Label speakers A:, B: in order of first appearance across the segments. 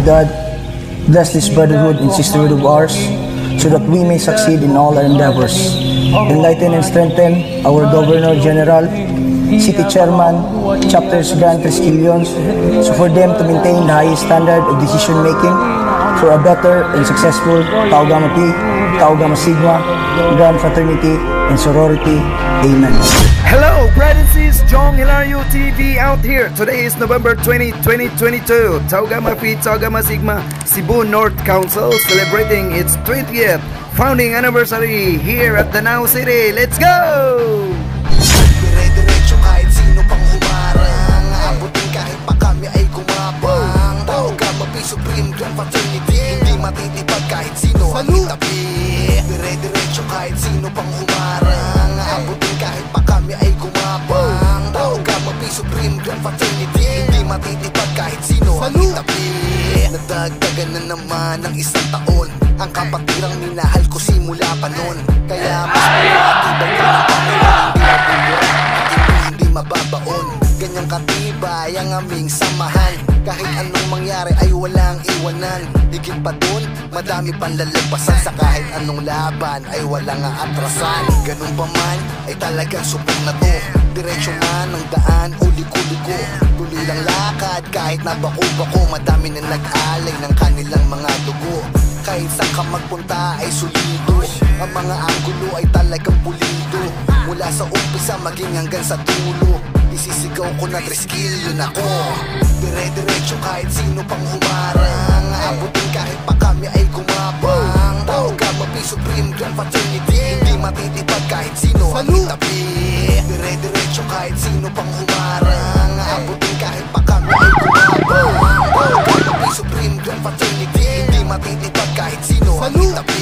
A: God, bless this brotherhood and sisterhood of ours, so that we may succeed in all our endeavors. Enlighten and strengthen our Governor General, City Chairman, chapters, Grand Triskelions, so for them to maintain the highest standard of decision making for a better and successful Tau Gamma Pi, Tau Gamma Sigma, Grand Fraternity, and Sorority. Amen.
B: Hello, brothers and sisters, Jong Hilario TV out here. Today is November 20, 2022. Tau Gamma Phi, Tau Gamma Sigma, Cebu North Council celebrating its 20th founding anniversary here at Danao City. Let's go!
C: Dire-diretso kahit sino pang humarang, aabutin kahit pa kami ay gumapang. Tau Gamma Phi, Supreme Grand Fraternity, hindi matitipag kahit sino ang itabi. Dire-diretso kahit sino pang humarang, aabutin kahit pa kami ay gumapang. Tau Gamma Phi, Supreme Grand Fraternity, hindi matitipag kahit sino ang itabi. Nadagdagan na naman ng isang taon ang kapatirang minahal ko simula pa noon. Kaya mas matibay ko ng Panginoon, hindi mabuburan at hindi mababaon. Ganyang katibay ang aming samahan, kahit anong mangyari ay walang iwanan. Higit pa dun, madami pang lalagpasan, sa kahit anong laban ay walang aatrasan. Ganun pa man, ay talagang supong na to. Diretsyo man ang daan o liko-liko, tuloy lang lakad kahit nabako-bako. Madami na nag-alay ng kanilang mga dugo, kahit saan ka magpunta ay solido. Ang mga anggulo ay talagang pulido, mula sa umpisa maging hanggang sa dulo. Isisigaw ko na Triskelion ako. Dire-diretso kahit sino pang humarang, aabutin kahit pa kami ay gumapang. Tau Gamma Phi, Supreme Grand Fraternity, hindi matitipag kahit sino ang itabi. Dire-diretso kahit sino pang humarang, aabutin kahit pa kami ay gumapang. Tau Gamma Phi, Supreme Grand Fraternity, hindi matitipag kahit sino ang itabi.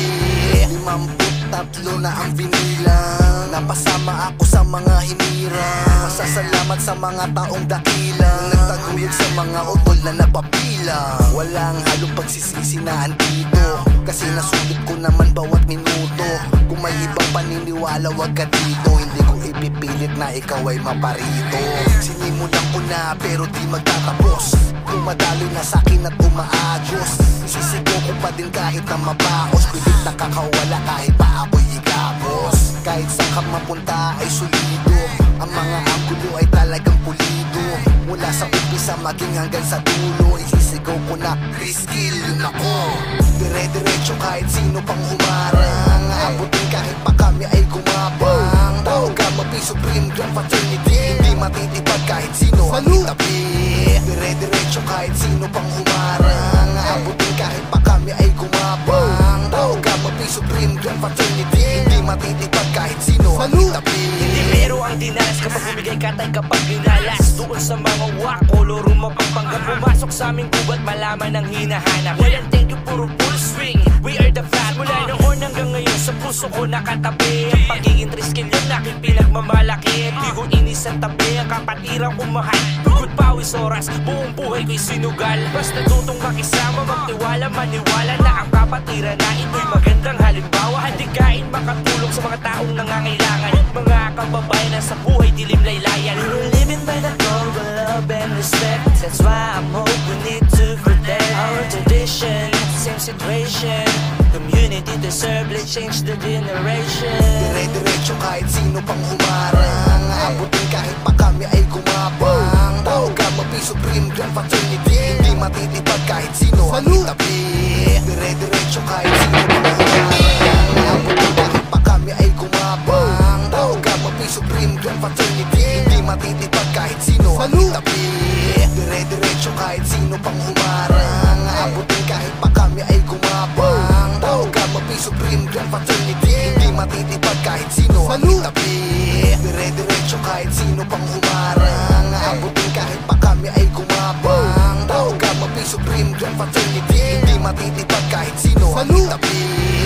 C: 53 na ang binilang, napasama ako sa mga hinirang. Pasasalamat sa mga taong dakilang, nagtaguyod sa mga utol na napapilang. Walang halong pagsisisi na andito, kasi nasulit ko naman bawat minuto. Kung may ibang paniniwala, wag ka dito. Hindi ko ipipilit na ikaw ay maparito. Sinimulan ko na pero di magtatapos, dumadaloy na sa'kin at umaagos. Isisigaw ko pa din kahit na mabaos, pilit nakakawala kahit pa ako'y igapos. Kahit saan ka mapunta ay solido, ang mga anggulo ay talagang pulido. Mula sa umpisa maging hanggang sa dulo, isisigaw ko na Triskelion ako. Dire-diretso kahit sino pang humarang, aabutin kahit pa kami ay gumapang. Tau Gamma Phi, Supreme Grand Fraternity, hindi matitipag kahit sino ang itabi. Dire-diretso kahit sino pang humarang, aabutin kahit pa kami ay gumapang. Tau Gamma Phi, Supreme Grand Fraternity, hindi matitipag kahit sino ang itabi.
D: Hindi pero ang dinalas kapag bumigay ka tayo kapag binalas. Doon sa mga wako, loro mapagpanggap, pumasok sa aming gubat, malaman ang hinahanap. Walang thank you, puro full swing, we are the fat. Mula noon hanggang ngayon sa puso ko nakatabi ang pagiging Triskelion, aking pinagmamalaki. Di ko inis ang tabi ang kapatirang kumahal. Good pawis oras, buong buhay ko'y sinugal. Basta tutong makisama, magtiwala, maniwala na ang kapatiran na ito'y magandang halimbawa. Handikain makatulong sa mga taong nangangailangan, mga kababayan na sa buhay dilim laylayan. We're living by the code of love and respect, that's why I'm hope we need to protect our tradition. Same situation, community deserve, let's change the generation.
C: Dire-diretso kahit sino pang humarang, aabutin kahit pa kami ay gumapang. Tau Gamma Phi, Supreme Grand Fraternity, hindi matitipag kahit sino ang itabi. Dire-diretso kahit sino pang humarang, aabutin kahit pa kami ay gumapang. Tau Gamma Phi, Supreme Grand Fraternity, hindi matitipag kahit sino ang itabi. Dire-diretso kahit sino pang humarang, aabutin kahit pa kami ay gumapang. Tau Gamma Phi, Supreme Grand Fraternity, hindi matitipag kahit sino ang itabi. Dire-diretso kahit sino pang humarang, aabutin kahit pa kami ay gumapang. Tau Gamma Phi, Supreme Grand Fraternity, hindi matitipag kahit sino ang itabi.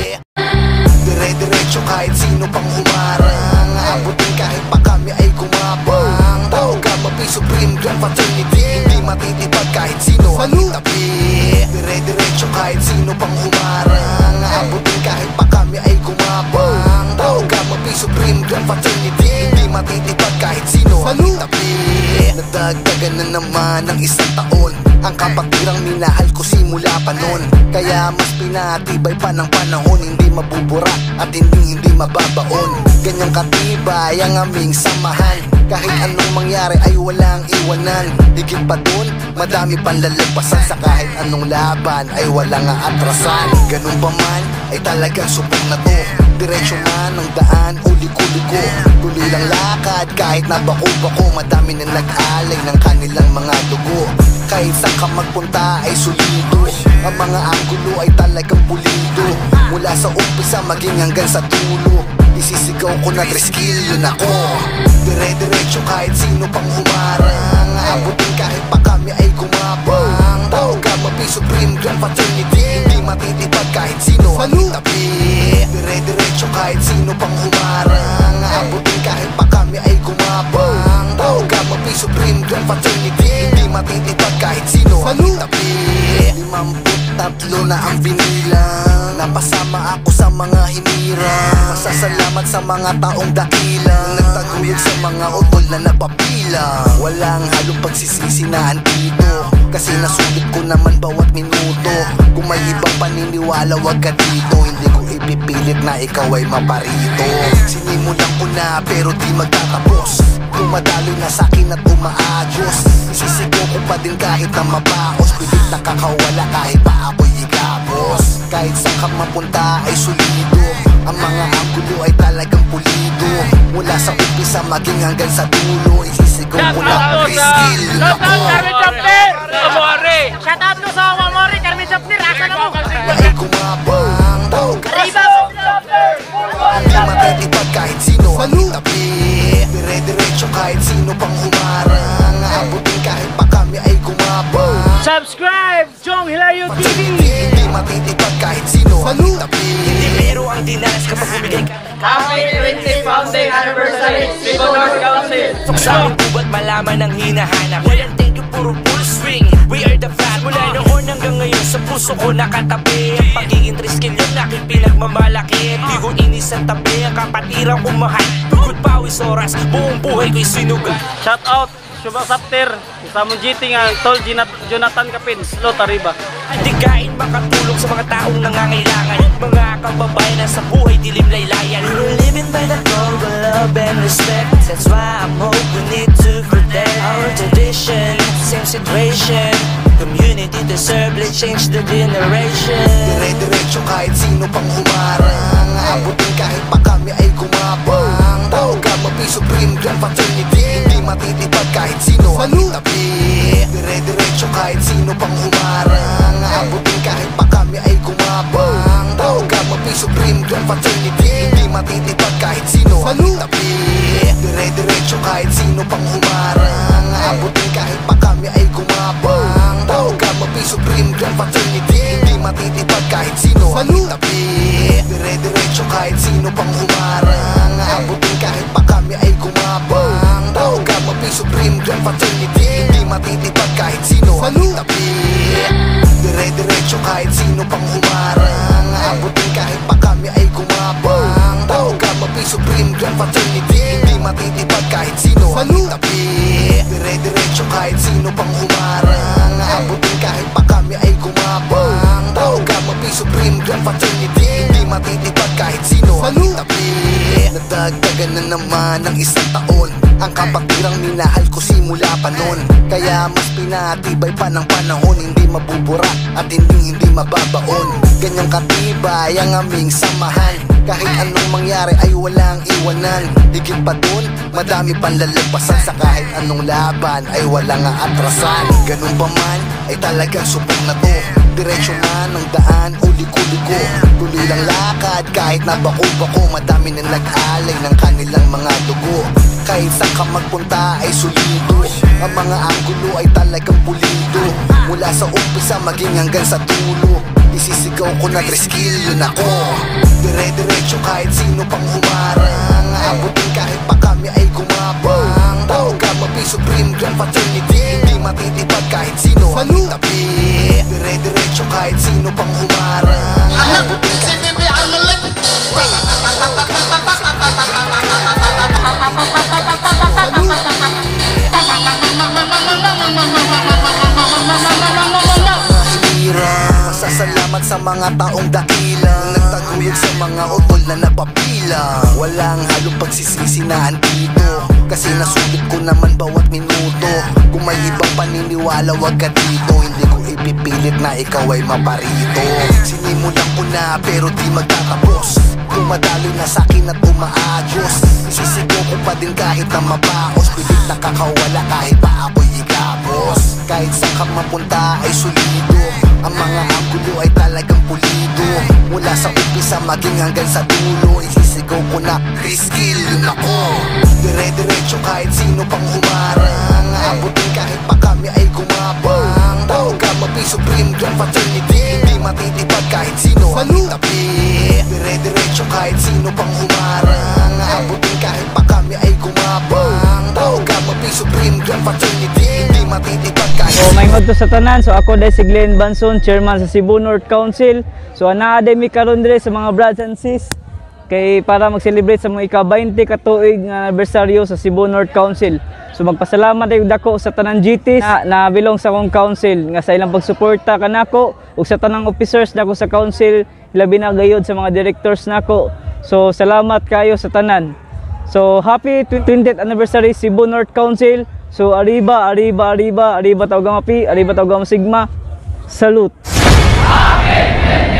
C: Dire-diretso kahit sino pang humarang, aabutin kahit pa kami ay gumapang. Tau Gamma Phi, Supreme Grand Fraternity, hindi matitipag kahit sino ang itabi. Dire-diretso kahit sino pang humarang, aabutin kahit pa kami ay gumapang. Tau Gamma Phi, Supreme Grand Fraternity, hindi matitipag kahit sino ang itabi. Nadagdagan na naman ng isang taon, Ang kapatidang minahal ko simula pa nun, kaya mas pinatibay pa ng panahon. Hindi mabubura at hindi mababaon. Ganyang katibay ang aming samahan, kahit anong mangyari ay walang iwanan. Higit pa dun, madami pang lalagpasan, sa kahit anong laban ay walang aatrasan. Ganun pa man, ay talagang subok na to. Diretsyo man ang daan o liko-liko, tuloy lang lakad kahit nabako-bako. Madami na nag-alay ng kanilang mga dugo, kahit saan ka magpunta ay solido. Ang mga anggulo ay talagang pulido, mula sa umpisa maging hanggang sa dulo. Isisigaw ko na triskilyo na ko, dire-diretso kahit sino pang humarang. Abutin kahit pa kami ay gumabang. Tawag ka mapi, Supreme Grand Fraternity, hindi matitipad kahit sino ang itabi. Dire-diretso kahit sino pang humarang. Abutin kahit pa kami ay gumabang. Tawag ka mapi, Supreme Grand Fraternity, hindi matitipad kahit sino ang itabi. 53 na ang binilang, napasama ako sa mga hinirang. Masasalamat sa mga taong dakilang, nagtaguyod sa mga utol na napapilang. Walang halong pagsisisi na andito, kasi nasulit ko naman bawat minuto. Kung may ibang paniniwala, wag ka dito. Hindi ko ipipilit na ikaw ay maparito. Sinimulan ko na pero di magtatapos, dumadaloy na sa'kin at umaayos. Isisigaw ko pa din kahit na mabaos, pilit nakakawala kahit pa ako'y igapos. Kahit saan ka mapunta ay solido, ang mga anggulo ay talagang pulido. Mula sa umpisa maging hanggang sa dulo, isisigaw ko na skill na ko.
E: Shout out to sa Mamori, Carmen Chapner, asa na mo?
C: Ay kumabang, tawag ka hindi matitipad kahit sino ang itabi. Dire-diretso kahit sino pang humarang. Abutin kahit pa kami ay gumabang.
E: Subscribe, Jong Hilario TV!
C: Hindi matitipad kahit sino ang itabi.
D: Hindi biro ang dinanas kapag bumigay ka.
E: Happy 20th founding anniversary, Cebu North Council!
D: Sa aming bubat malaman ang hinahanap, walang thank you, puro full swing. We are the fat. Mula noon hanggang ngayon sa puso ko nakatabi. Ang pagiging triskil yung aking pinagmamalaki. Di ko inis ang tabi, ang kapatiran ko mahal. Pagod pawis oras, buong buhay ko'y sinugal.
E: Shout out, Shubang Sapter, sa mong GT nga, Tol Jonathan Capin, Slot Arriba.
D: Digain makatulong sa mga taong nangangailangan, mga kababayan na sa buhay dilim laylayan. We're living by the code of love and respect. That's why I'm hope we need to protect our tradition. Same situation, community deserve, let's change the generation.
C: Dire-diretso kahit sino pang humarang. Abutin kahit pa kami ay gumabang. Tawag ka mapi, Supreme Grand Fraternity, hindi matitipad kahit sino ang itabi. Dire-diretso kahit sino pang humarang. Abutin kahit pa kami ay gumabang. Tawag ka mapi, Supreme Grand Fraternity, hindi matitipad kahit sino ang itabi. Dire-diretso kahit sino pang humarang. Abutin kahit pa kami ay gumabang. Tawag ka mapi, Supreme Grand Fraternity, hindi matitipad kahit sino ang itabi. Dire-diretso kahit sino pang humarang. Abutin kahit pa kami ay gumabang. Tawag ka mapi, Supreme Grand Fraternity, hindi matitipad kahit sino ang itabi. Dire-diretso kahit sino pang humarang. Abutin kahit pa kami ay gumabang. Tawag ka mapi, Supreme Grand Fraternity, hindi matitipad kahit sino ang itabi. Dire-diretso kahit sino pang humarang. Abutin kahit pa kami ay gumabang. Tawag ka mapi, Supreme Grand Fraternity, hindi matitipad kahit sino ang itabi. Nadagdagan na naman ng isang taon, ang kapatidang minahal ko simula pa nun, kaya mas pinatibay pa ng panahon. Hindi mabubura at hindi mababaon. Ganyang katibay ang aming samahan, kahit anong mangyari ay walang iwanan. Higit pa dun, madami pang lalagpasan, sa kahit anong laban ay walang aatrasan. Ganun pa man, ay talagang subok na to. Diretsyo man ang daan o liko-liko, tuloy lang lakad kahit nabako-bako. Madami na nag-alay ng kanilang mga dugo, kahit saan ka magpunta ay solido. Ang mga anggulo ay talagang pulido, mula sa umpisa maging hanggang sa dulo. Isisigaw ko na triskilyo na ko, dire-diretso kahit sino pang humarang. Abutin kahit pa kami ay gumabang. Tawag ka mapi, Supreme Grand Fraternity, hindi matitipad kahit sino ang itabi. Dire-diretso kahit sino pang humarang. Abutin kahit
E: Salut!
C: mga taong dakila, nagtaguyod sa mga utol na nagpapila. Walang halong pagsisisi na andito, kasi nasulit ko naman bawat minuto. Kung may ibang paniniwala wag ka dito, hindi ko ipipilit na ikaw ay maparito. Sinimulan ko na pero di magtatapos, dumadaloy na sa'kin at umaayos. Isisigaw ko pa din kahit na mabaos, pilit nakakawala kahit pa ako'y igapos. Kahit saan ka mapunta ay solido, ang mga anggulo ay talagang pulido. Mula sa umpisa maging hanggang sa dulo, isisigaw ko na Rizkil yun ako. Dire-diretso kahit sino pang humarang, aabutin kahit pa kami ay gumabang. Tawag ka mapi Supreme Grand Fraternity, hindi matitipad kahit sino ang itabi. Dire-diretso kahit sino pang humarang, aabutin kahit pa kami ay gumabang. Tawag ka mapi Supreme Grand Fraternity, hindi matitipad kahit
F: So may ngadto sa tanan, so ako dahil si Glenn Banson, chairman sa Cebu North Council. So anaa day mi karon dire sa mga brothers and sis kay para mag-celebrate sa mga ika-20 katuig nga anibersaryo sa Cebu North Council. So magpasalamat ay dako sa tanan GT na belong sa akong council nga sa ilang pagsuporta kanako ug sa tanang officers nako sa council, labi na gayud sa mga directors nako. So salamat kayo sa tanan. So happy 20th anniversary Cebu North Council. So arriba, arriba, arriba, arriba Taugama Pi, arriba Taugama Sigma. Salute.